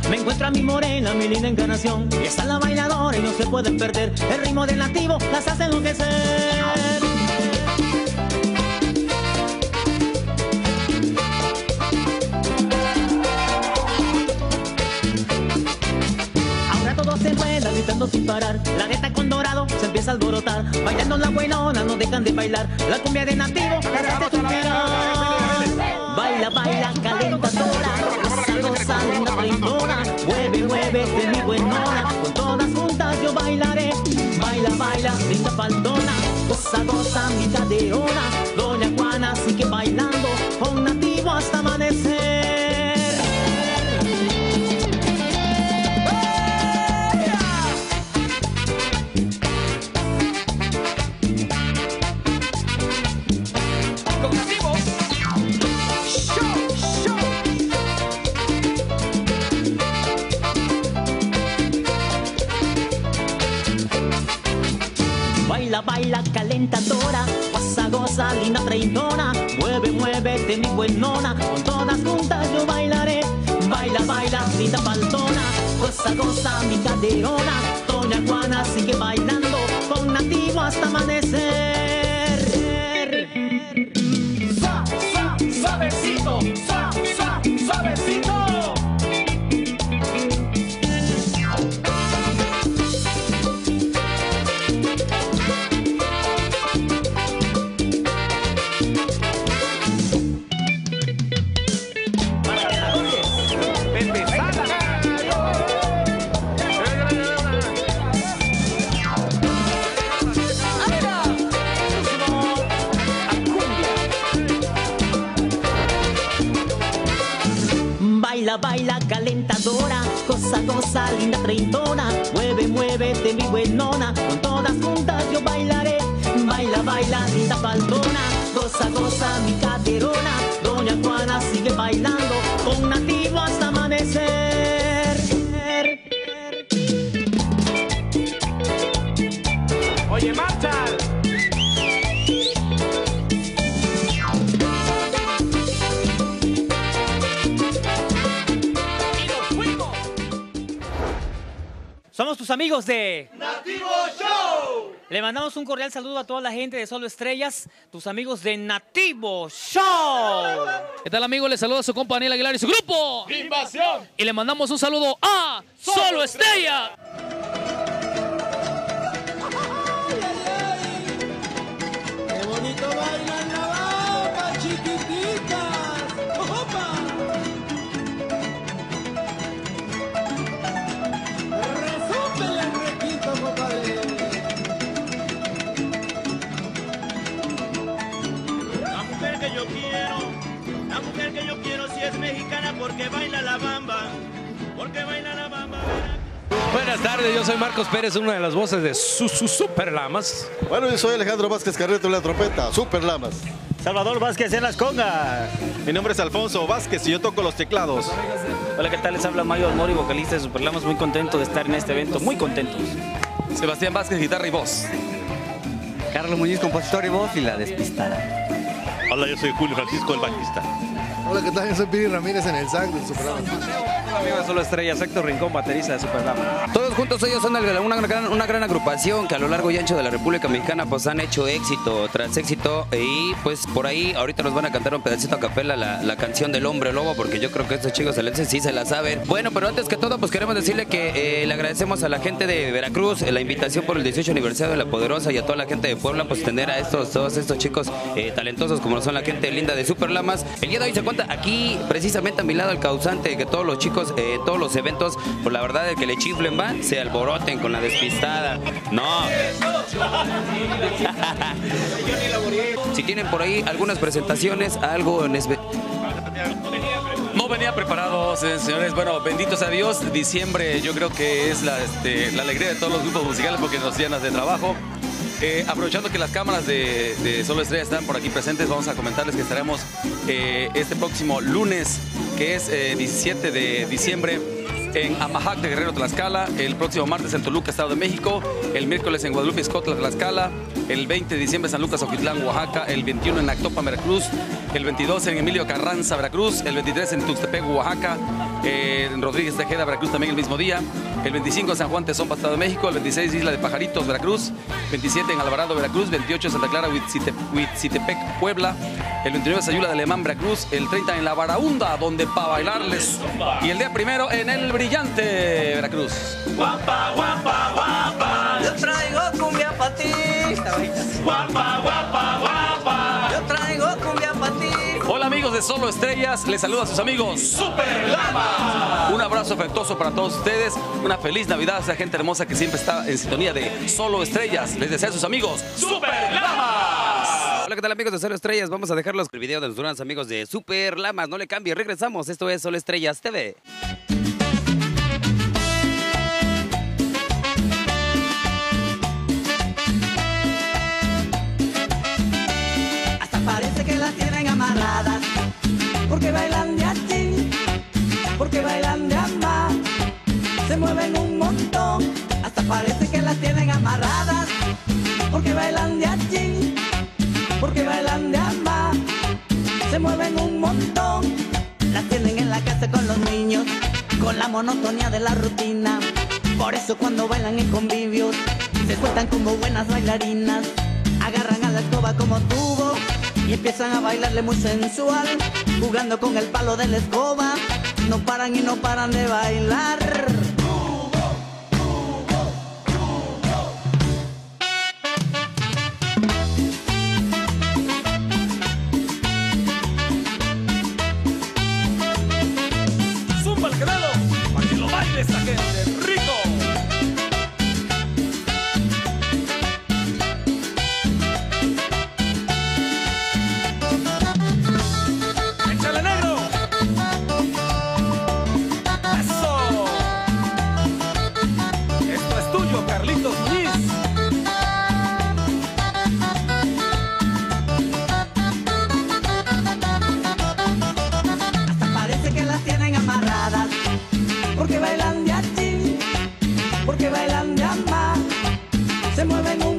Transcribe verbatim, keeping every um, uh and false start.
Me encuentro a mi morena, mi linda encarnación, y está la bailadora y no se pueden perder. El ritmo del nativo las hace enloquecer. Todos se enredan gritando sin parar. La neta con dorado se empieza a alborotar. Bailando la buenona, no dejan de bailar. La cumbia de nativo la hace suspirar. Baila, baila, calentadora, goza, goza, linda treintona. Mueve, mueve, de mi buenona. Con todas juntas yo bailaré. Baila, baila, linda faltona. Goza, goza, mi caderona. Doña Juana sigue bailando con nativo hasta amanecer. Baila, baila, calentadora, goza, goza, linda treintona. Mueve, mueve, de mi buenona. Con todas juntas yo bailaré. Baila, baila, linda faltona. Goza, goza, mi caderona. Doña Juana sigue bailando con nativo hasta amanecer. Sa, sa, suavecito, sa, sa, suavecito. Baila, baila, calentadora, goza, goza, linda treintona. Mueve, mueve, de mi buenona. Con todas juntas yo bailaré. Baila, baila, linda faltona. Goza, goza, mi caderona. Doña Juana sigue bailando con nativo hasta amanecer. Oye, marcha. Somos tus amigos de Nativo Show. Le mandamos un cordial saludo a toda la gente de Solo Estrellas, tus amigos de Nativo Show. ¿Qué tal, amigos? Les saluda a su compa Daniel Aguilar y su grupo Invasión. Y le mandamos un saludo a Solo, Solo Estrella. ¡Qué bonito bailan la bamba, chiquititas! ¡Opa! ¡Resúpele el requinto, compadre! La mujer que yo quiero, la mujer que yo quiero si es mexicana porque baila la bamba, porque baila la bamba. Buenas tardes, yo soy Marcos Pérez, una de las voces de su, su Super Lamas. Bueno, yo soy Alejandro Vázquez Carreto en la trompeta, Super Lamas. Salvador Vázquez en las congas. Mi nombre es Alfonso Vázquez y yo toco los teclados. Hola, ¿qué tal? Les habla Mario Mori, vocalista de Super Lamas. Muy contento de estar en este evento, muy contentos. Sebastián Vázquez, guitarra y voz. Carlos Muñiz, compositor y voz, y la despistada. Hola, yo soy Julio Francisco, el bajista. Hola, ¿qué tal? Yo soy Piri Ramírez en el sax del Super Lamas. Hola, amigos de Solo Estrellas, Héctor Rincón, baterista de Super Lamas. Todos juntos ellos son una, una, gran, una gran agrupación que a lo largo y ancho de la República Mexicana pues han hecho éxito tras éxito, y pues por ahí ahorita nos van a cantar un pedacito a capela la, la canción del Hombre Lobo, porque yo creo que estos chicos celenses sí se la saben. Bueno, pero antes que todo pues queremos decirle que eh, le agradecemos a la gente de Veracruz eh, la invitación por el dieciocho aniversario de La Poderosa, y a toda la gente de Puebla pues tener a estos todos estos chicos eh, talentosos como son la gente linda de Super Lamas. El día de hoy se cuenta aquí precisamente a mi lado el causante de que todos los chicos, eh, todos los eventos, pues la verdad es que le chiflen va, se alboroten con la despistada. No. Si tienen por ahí algunas presentaciones, algo en espe... No venía preparado, señores. Bueno, benditos a Dios. Diciembre yo creo que es la, este, la alegría de todos los grupos musicales porque nos llenas de trabajo. Eh, aprovechando que las cámaras de, de Solo Estrella están por aquí presentes, vamos a comentarles que estaremos eh, este próximo lunes, que es eh, diecisiete de diciembre, en Amajac de Guerrero, Tlaxcala, el próximo martes en Toluca, Estado de México, el miércoles en Guadalupe, Izcotla, Tlaxcala, el veinte de diciembre en San Lucas, Oquitlán, Oaxaca, el veintiuno en Actopan, Veracruz, el veintidós en Emilio Carranza, Veracruz, el veintitrés en Tuxtepec, Oaxaca, Eh, en Rodríguez Tejeda, Veracruz también el mismo día. El veinticinco en San Juan Tezompa, Estado de México. El veintiséis Isla de Pajaritos, Veracruz. veintisiete en Alvarado, Veracruz. veintiocho en Santa Clara, Huitzitepec, Puebla. El veintinueve Sayula de Alemán, Veracruz. El treinta en La Baraunda, donde para bailarles. Y el día primero en El Brillante, Veracruz. Guapa, guapa, guapa. Yo traigo cumbia pa' ti. Guapa, guapa, guapa. Yo traigo cumbia pa' ti. Hola amigos de Solo Estrellas, les saluda a sus amigos Super Lama. Un abrazo afectuoso para todos ustedes, una feliz Navidad a esa gente hermosa que siempre está en sintonía de Solo Estrellas. Les deseo a sus amigos Super Lamas. Hola, ¿qué tal amigos de Solo Estrellas? Vamos a dejarlos con el video de nuestros grandes amigos de Super Lamas. No le cambie, regresamos. Esto es Solo Estrellas T V. Parece que las tienen amarradas, porque bailan de así, porque bailan de amar, se mueven un montón. Hasta parece que las tienen amarradas, porque bailan de así, porque bailan de amar, se mueven un montón. Las tienen en la casa con los niños, con la monotonía de la rutina. Por eso cuando bailan en convivios, se sueltan como buenas bailarinas. Agarran a la escoba como tubo y empiezan a bailarle muy sensual, jugando con el palo de la escoba. No paran y no paran de bailar. Zumba el canelo, para que lo baile esta gente, rico. Échale negro. Eso. Esto es tuyo, Carlitos Muñiz. Hasta parece que las tienen amarradas, porque bailan de así, porque bailan de amar, se mueven un